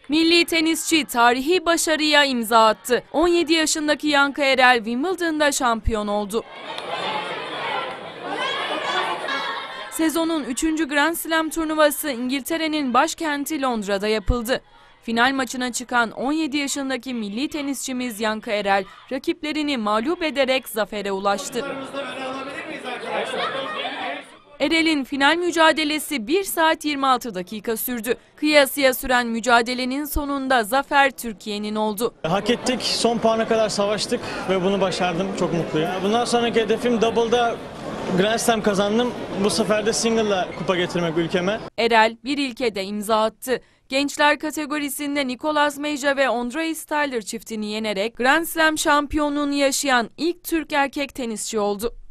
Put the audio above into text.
Milli tenisçi tarihi başarıya imza attı. 17 yaşındaki Yankı Erel Wimbledon'da şampiyon oldu. Sezonun 3. Grand Slam turnuvası İngiltere'nin başkenti Londra'da yapıldı. Final maçına çıkan 17 yaşındaki milli tenisçimiz Yankı Erel rakiplerini mağlup ederek zafere ulaştı. Erel'in final mücadelesi 1 saat 26 dakika sürdü. Kıyasıya süren mücadelenin sonunda zafer Türkiye'nin oldu. Hak ettik, son puana kadar savaştık ve bunu başardım. Çok mutluyum. Bundan sonraki hedefim double'da Grand Slam kazandım. Bu sefer de single'la kupa getirmek ülkeme. Erel bir ilkede imza attı. Gençler kategorisinde Nicolas Mejia ve Ondrej Styler çiftini yenerek Grand Slam şampiyonluğunu yaşayan ilk Türk erkek tenisçi oldu.